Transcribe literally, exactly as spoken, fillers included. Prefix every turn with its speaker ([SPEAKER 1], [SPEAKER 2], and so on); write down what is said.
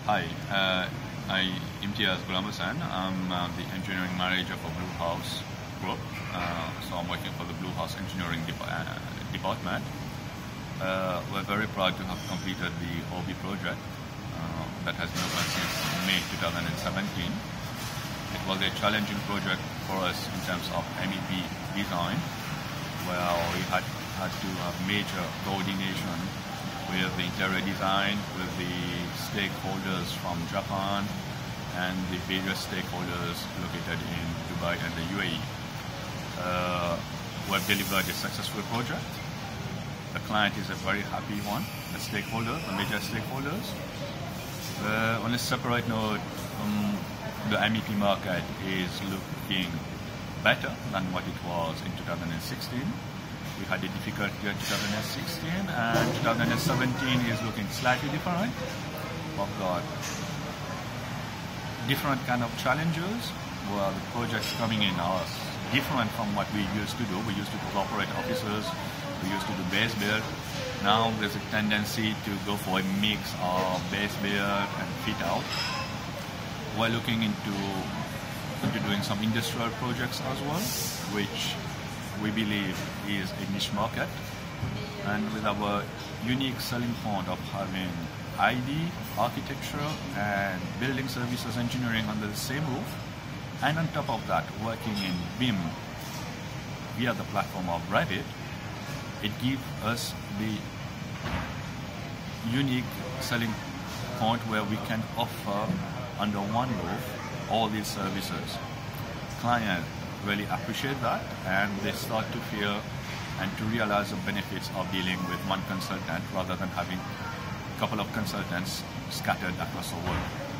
[SPEAKER 1] Hi, uh, I Imtiaz Ghulam Hussain. I'm uh, the engineering manager for Blue House Group. Uh, so I'm working for the Blue House Engineering Dep uh, Department. Uh, we're very proud to have completed the O B project uh, that has been open since May two thousand seventeen. It was a challenging project for us in terms of M E P design, where we had, had to have major coordination with the interior design, with the stakeholders from Japan and the various stakeholders located in Dubai and the U A E. Uh, we've delivered a successful project. The client is a very happy one, the stakeholder, the major stakeholders. Uh, on a separate note, um, the M E P market is looking better than what it was in two thousand sixteen. We had a difficult year two thousand sixteen, and two thousand seventeen is looking slightly different. We've got different kind of challenges where the projects coming in are different from what we used to do. We used to do corporate offices, we used to do base build. Now there's a tendency to go for a mix of base build and fit out. We're looking into, into doing some industrial projects as well, which we believe is a niche market, and with our unique selling point of having I D, architecture and building services engineering under the same roof, and on top of that working in B I M via the platform of Revit, it gives us the unique selling point where we can offer under one roof all these services. Client really appreciate that, and they start to feel and to realize the benefits of dealing with one consultant rather than having a couple of consultants scattered across the world.